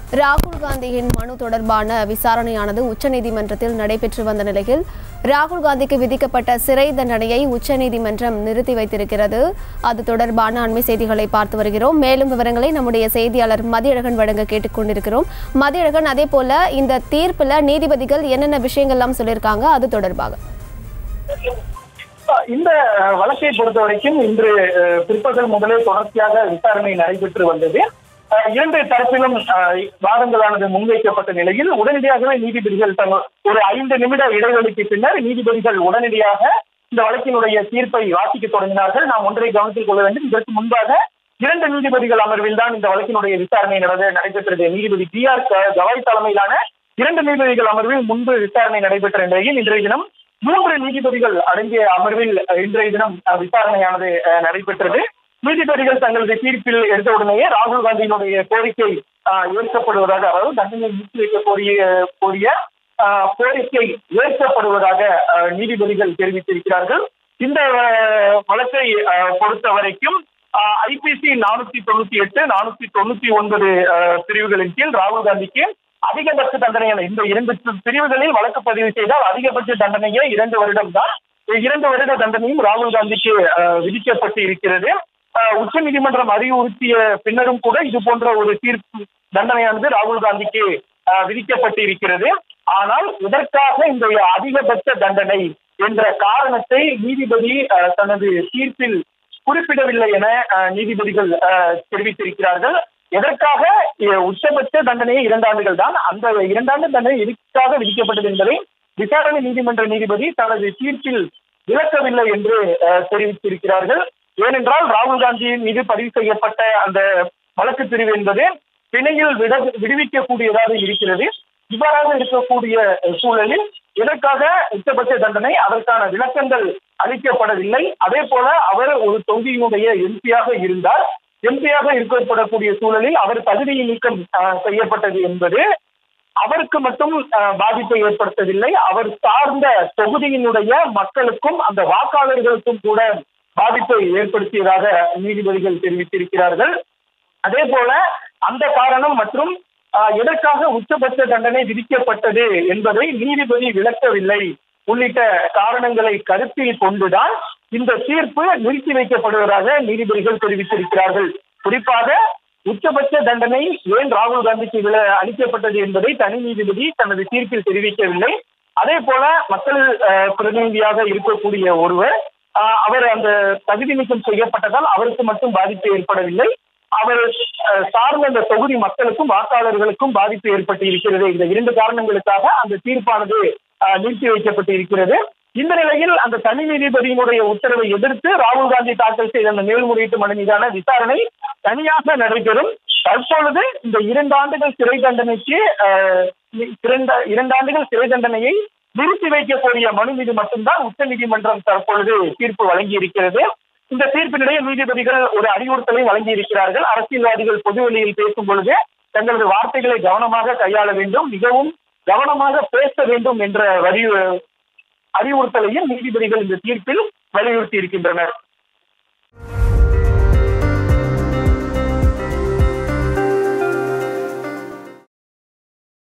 ராகுல் காந்தியின் மனு தொடர்பான விசாரணையானது உச்சநீதிமன்றத்தில் நடைபெற்று வந்த நிலையில் ராகுல் காந்திக்கு விதிக்கப்பட்ட சிறை தண்டனையை உச்சநீதிமன்றம் நிறுத்தி வைத்திருக்கிறது. அது தொடர்பான அண்மை செய்திகளை பார்த்து வருகிறோம். மேலும் விவரங்களை நம்முடைய செய்தியாளர் மதியழகன் வழங்க கேட்டுக்கொண்டிருக்கிறோம். மதியழகன், அதே போல இந்த தீர்ப்புல நீதிபதிகள் என்னென்ன விஷயங்கள்லாம் சொல்லியிருக்காங்க அது தொடர்பாக? இந்த வழக்கை பொறுத்த வரைக்கும் இன்று பிற்பகல் முதலே தொடர்ச்சியாக விசாரணை நடைபெற்று வந்தது. இரண்டு தரப்பிலும் வாதங்களானது முன்வைக்கப்பட்ட நிலையில் உடனடியாகவே நீதிபதிகள் ஒரு 5 நிமிட இடைவெளிக்கு பின்னர் நீதிபதிகள் உடனடியாக இந்த வழக்கினுடைய தீர்ப்பை வாசிக்க தொடங்கினார்கள். நாம் ஒன்றை கவனத்தில் கொள்ள வேண்டும். இதற்கு முன்பாக 2 நீதிபதிகள் அமர்வில் தான் இந்த வழக்கினுடைய விசாரணை நடைபெற்றது. நீதிபதி GR கவாய் தலைமையிலான 2 நீதிபதிகள் அமர்வில் முன்பு விசாரணை நடைபெற்ற நிலையில் இன்றைய தினம் 3 நீதிபதிகள் அடங்கிய அமர்வில் இன்றைய தினம் விசாரணையானது நடைபெற்றது. நீதிபதிகள் தங்களது தீர்ப்பில் எடுத்த உடனேயே ராகுல் காந்தியினுடைய கோரிக்கை ஏற்கப்படுவதாக, அதாவது தண்டனை நிறுத்தி வைக்க கோரிய கோரிக்கை ஏற்கப்படுவதாக நீதிபதிகள் தெரிவித்திருக்கிறார்கள். இந்த வழக்கை பொறுத்த வரைக்கும் IPC 498, 499 பிரிவுகளின் கீழ் ராகுல் காந்திக்கு அதிகபட்ச தண்டனையான இந்த 2 பிரிவுகளில் வழக்கு பதிவு செய்தால் அதிகபட்ச தண்டனையே 2 வருடம் தான். 2 வருட தண்டனையும் ராகுல் காந்திக்கு விதிக்கப்பட்டு இருக்கிறது. உச்ச நீதிமன்றம் அறிவுறுத்திய பின்னரும் கூட இது போன்ற ஒரு தீர்ப்பு தண்டனையானது ராகுல் காந்திக்கு விதிக்கப்பட்டு இருக்கிறது. ஆனால் இதற்காக இந்த அதிகபட்ச தண்டனை என்ற காரணத்தை நீதிபதி தனது தீர்ப்பில் குறிப்பிடவில்லை என நீதிபதிகள் தெரிவித்திருக்கிறார்கள். எதற்காக உச்சபட்ச தண்டனையை 2 ஆண்டுகள் தான், அந்த 2 ஆண்டு தண்டனை எதற்காக விதிக்கப்பட்டது என்பதை விசாரணை நீதிமன்ற நீதிபதி தனது தீர்ப்பில் விளக்கவில்லை என்று தெரிவித்திருக்கிறார்கள். ஏனென்றால் ராகுல் காந்தியின் மீது பதிவு செய்யப்பட்ட அந்த வழக்கு பிரிவு என்பது பிணையில் விடுவிக்கக்கூடியதாக இருக்கிறது. இவ்வாறாக இருக்கக்கூடிய சூழலில் எதற்காக உச்சபட்ச தண்டனை, அதற்கான விளக்கங்கள் அளிக்கப்படவில்லை. அதே போல அவர் ஒரு தொகுதியினுடைய எம்பியாக இருந்தார். எம்பியாக இருக்கப்படக்கூடிய சூழலில் அவர் தகுதி நீக்கம் செய்யப்பட்டது என்பது அவருக்கு மட்டும் பாதிப்பை ஏற்படுத்தவில்லை, அவர் சார்ந்த தொகுதியினுடைய மக்களுக்கும் அந்த வாக்காளர்களுக்கும் கூட பாதிப்பை ஏற்படுத்தியதாக நீதிபதிகள் தெரிவித்திருக்கிறார்கள். அதே போல அந்த காரணம் மற்றும் எதற்காக உச்சபட்ச தண்டனை விதிக்கப்பட்டது என்பதை நீதிபதி விளக்கவில்லை உள்ளிட்ட காரணங்களை கருத்தில் கொண்டுதான் இந்த தீர்ப்பு நிறுத்தி வைக்கப்படுவதாக நீதிபதிகள் தெரிவித்திருக்கிறார்கள். குறிப்பாக உச்சபட்ச தண்டனை ஏன் ராகுல் காந்திக்கு அளிக்கப்பட்டது என்பதை தனி நீதிபதி தனது தீர்ப்பில் தெரிவிக்கவில்லை. அதே போல மக்கள் பிரதிநிதியாக இருக்கக்கூடிய ஒருவர் அவர் அந்த தகுதி நீக்கம் செய்யப்பட்டதால் அவருக்கு மட்டும் பாதிப்பு ஏற்படவில்லை, அவர் சார்ந்த அந்த தொகுதி மக்களுக்கும் வாக்காளர்களுக்கும் பாதிப்பு ஏற்பட்டு இருக்கிறது. இந்த 2 காரணங்களுக்காக அந்த தீர்ப்பானது நிறுத்தி வைக்கப்பட்டு இருக்கிறது. இந்த நிலையில் அந்த தனி நீதிபதியினுடைய உத்தரவை எதிர்த்து ராகுல் காந்தி தாக்கல் செய்த அந்த மேல்முறையீட்டு மனு மீதான விசாரணை தனியாக நடைபெறும். தற்பொழுது இந்த 2 ஆண்டுகள் சிறை தண்டனைக்கு 2 ஆண்டுகள் சிறை தண்டனையை நிறுத்தி வைக்க கோரிய மனு மீது மட்டும்தான் உச்ச நீதிமன்றம் தற்பொழுது தீர்ப்பு வழங்கி இருக்கிறது. இந்த தீர்ப்பினிடையே நீதிபதிகள் ஒரு அறிவுறுத்தலை வழங்கி இருக்கிறார்கள். அரசியல்வாதிகள் பொதுவெளியில் பேசும் பொழுது தங்களது வார்த்தைகளை கவனமாக கையாள வேண்டும், மிகவும் கவனமாக பேச வேண்டும் என்ற அறிவுறுத்தலையும் நீதிபதிகள் இந்த தீர்ப்பில் வலியுறுத்தி இருக்கின்றனர்.